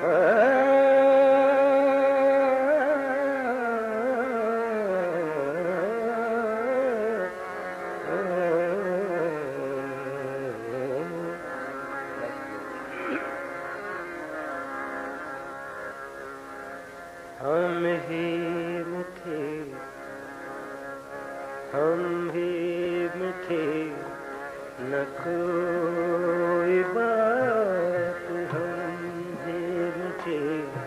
ہم ہی تھے، ہم ہی تھے، نہ کوئی بات، ہم ہی تھے،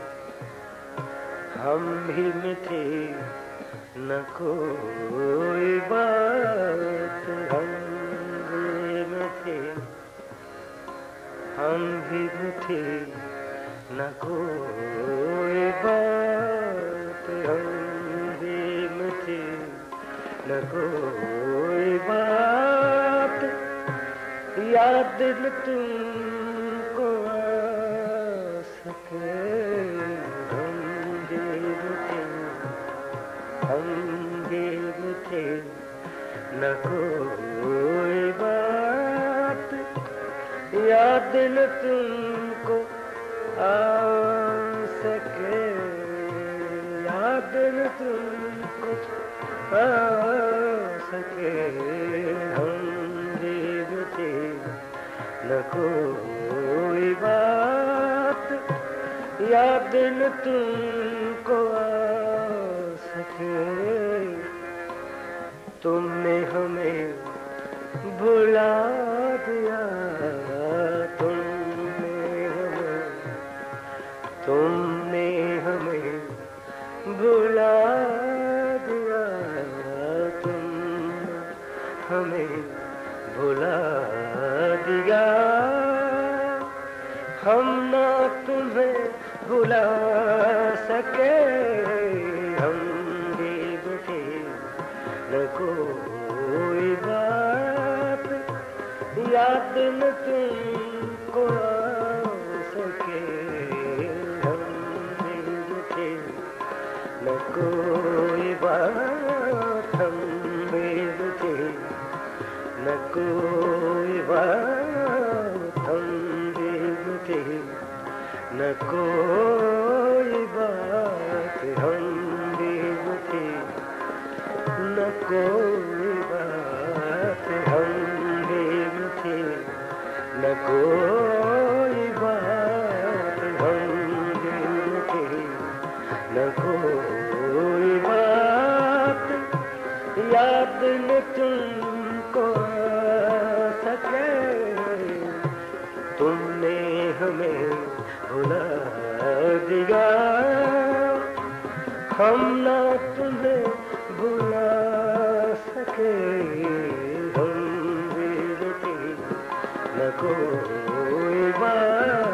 ہم ہی تھے، نہ کوئی بات، ہم ہی تھے، ہم ہی تھے، نہ کوئی بات، ہم ہی تھے، نہ کوئی بات، یاد نہ تم کو آ سکے، ہم ہی تھے، ہم ہی تھے، نہ کوئی بات، یاد نہ تم کو آ سکے، یاد نہ تم کو آ سکے، ہم ہی تھے، نہ کوئی بات، یاد نہ تم کو آ سکے، تم نے ہمیں بھلا دیا، تم نے ہمیں بھلا دیا، تم نے ہمیں بھلا دیا، ہم نہ تمہیں بھلا سکے، ہم بھی تھے، نہ کوئی بات، یاد نہ تم کو آ سکے، ہم بھی تھے، نہ کوئی بات، ہم بھی تھے، نہ کوئی بات، ہم بھی تھے، نہ کوئی بات، ہم بھی تھے، نہ کوئی بات، ہم بھی تھے، نہ کوئی بات، ہم بھی تھے، نہ کوئی بات، یاد نہ تم کو آ سکے، تم نے ہمیں بھلا دیا، ہم نہ تمہیں بھلا سکے، ہم بھی تھے، نہ کوئی بات۔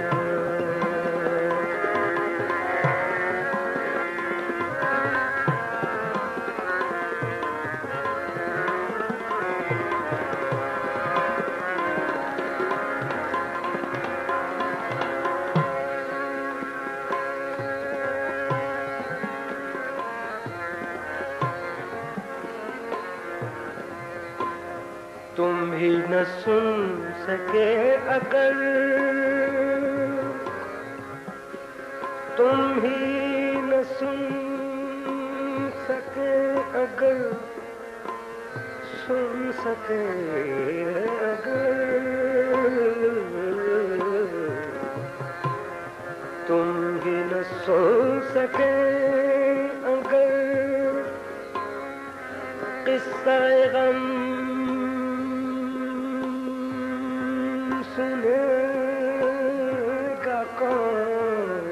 تم ہی نہ سن سکے اگر، تم ہی نہ سن سکے اگر، سن سکے اگر، تم ہی نہ سن سکے اگر، قصہ غم سنے گا کون،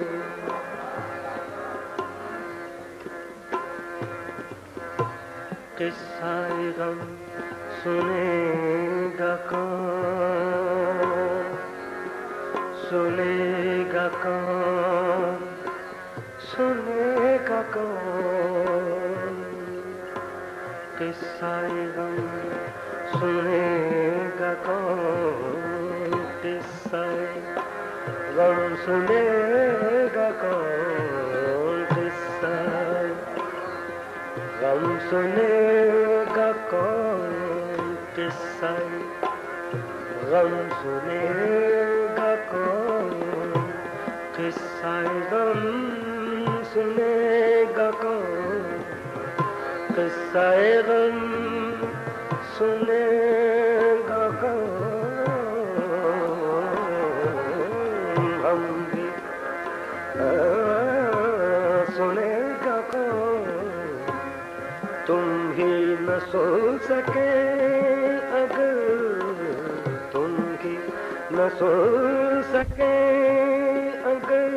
قصہ غم سنے گا کون، سنے گا کون، سنے گا کون، قصہ غم سنے گا کون، قصہ غم سنے گا کون، قصہ غم سنے گا کون، قصہ غم سنے گا کون، قصہ سنے گا کون قصہ غم سنے گا کون ہم بھی سنے گا کون تم ہی نہ سن سکے اگر تم ہی نہ سن سکے اگر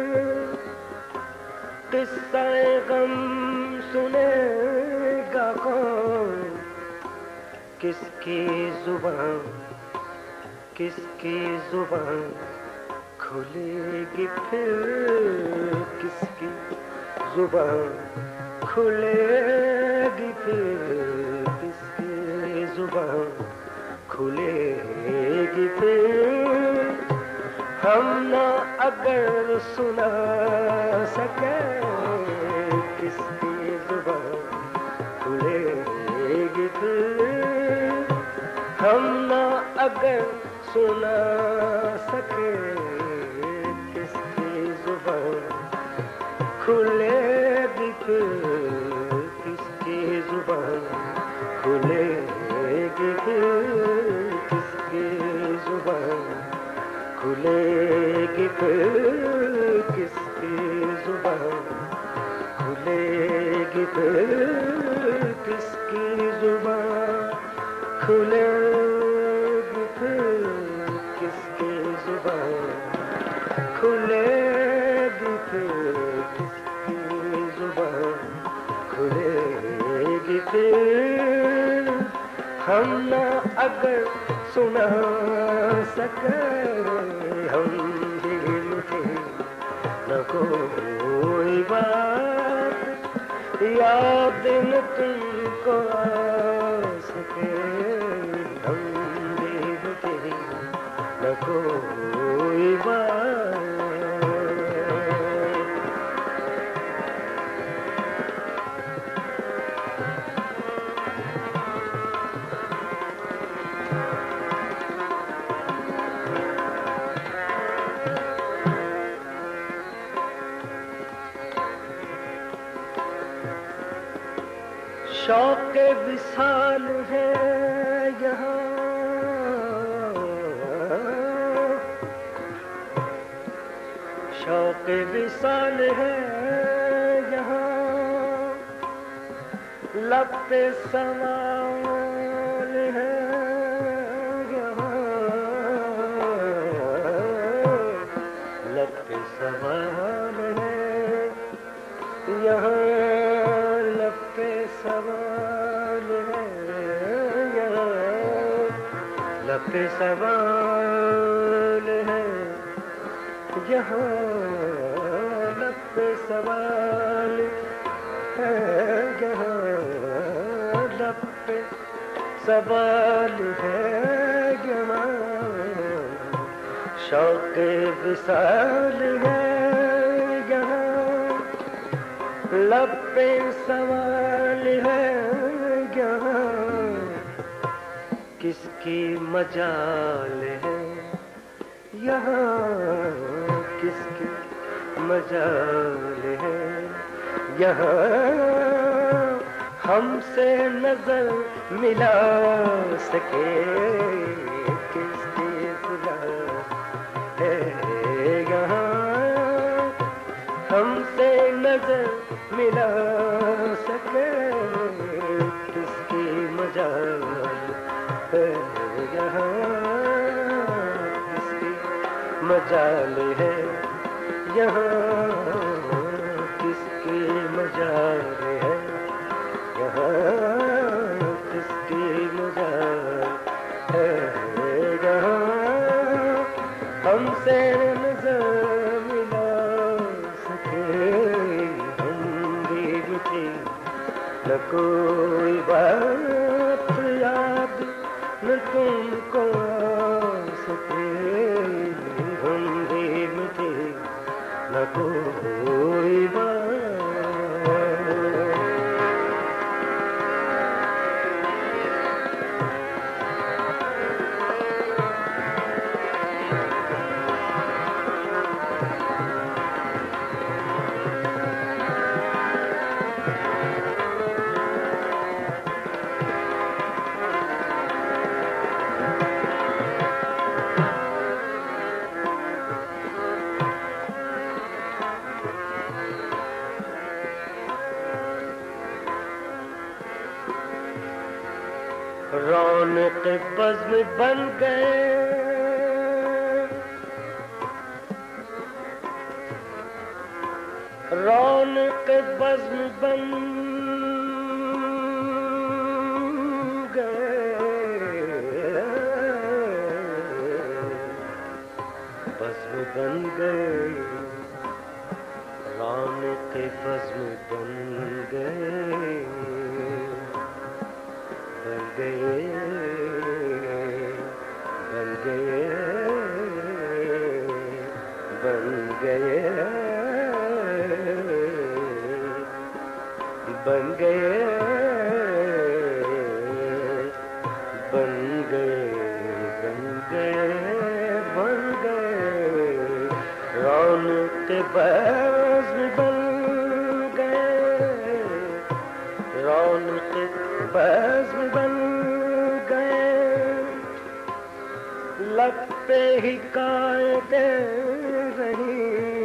قصہ غم سنے گا کون کس کی زبان کھلے گی پھر کس کی زبان کھلے گی پھر کس کی زبان کھلے گی پھر ہم نہ اگر سنا سکے کس کی زبان کھلے گی پھر ہم نہ اگر سنا سکے کس کی زبان کھلے گی پھر کس کی زبان کھلے گی پھر کس کی زبان کھلے گی پھر کس کی زبان کھلے گی پھر کس کی زبان کھلے گی پھر کس کی زبان کھلے گی پھر کس کی زبان کھلے گی پھر ہم نہ اگر سنا سکے ہم دل کے نہ کوئی بات یاد نہ تم کو آ سکے ہم دل کے نہ کوئی بات شوق وصال ہے یہاں شوق وصال ہے یہاں لب پہ سوال ہے یہاں لب پہ سوال ہے یہاں لب پہ سوال ہے یہاں لب پہ سوال ہے یہاں لب پہ سوال ہے یہاں لب پہ سوال ہے یہاں شوق وصال ہے یہاں لب پہ سوال ہے یہاں کس کی مجال ہے یہاں کس کی مجال ہے یہاں ہم سے نظر ملا سکے کس کی خدا ہے یہاں ہم سے نظر ملا سکے کس کی مجال ہے یہاں کس کی مجال ہے یہاں کس کی مجال ہے یہاں کس کی مجال ہے یہاں ہم سے نظر نہ کوئی بات یاد نہ تم کو آ سکے ہم بھی مٹے نہ کوئی بات بن گئے رونق بزم بن گئے بزم بن گئے رونق بزم بن گئے بن گئے بن گئے بن گئے بن گئے بن گئے بن گئے بن گئے رونق بزم بن گئے رونق بزم بن گئے لب پہ حکایتیں رہی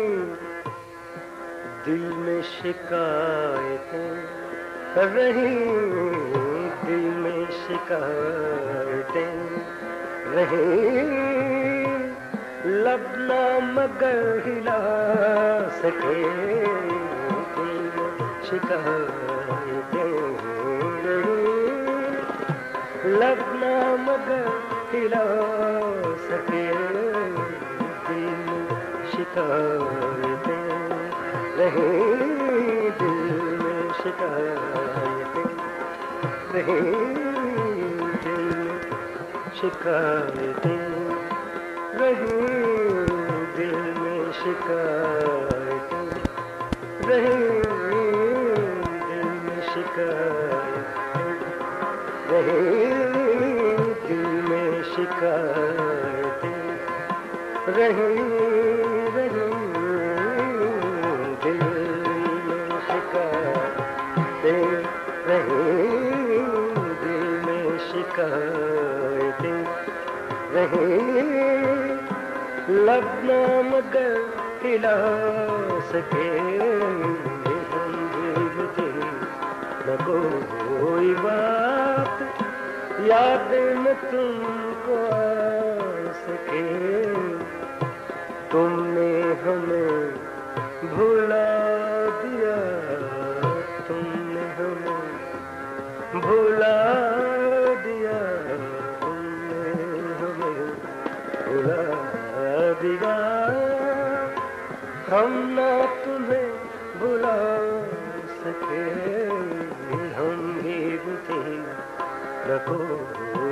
دل میں شکایتیں رہی دل میں شکایتیں رہی لب نہ مگر ہلا سکے دل میں شکایتیں رہی لب نہ مگر ہلا سکے دل میں شکایتیں رہی دل میں شکایتیں رہی دل میں شکایتیں رہی دل میں شکایتیں رہی دل میں شکایتیں رہی دل میں شکایتیں رہی رہی دل میں شکایتیں رہی دل میں شکایتیں رہی لب نہ مگر ہلا سکے ہم دل تھے نہ کوئی بات یاد نہ تم کو آ سکے تم نے ہمیں بھلا دیا تم نے ہمیں بھلا دیا تم نے ہمیں بھلا دیا ہم نہ تمہیں بھلا سکے ہم بھی تھے نہ کوئی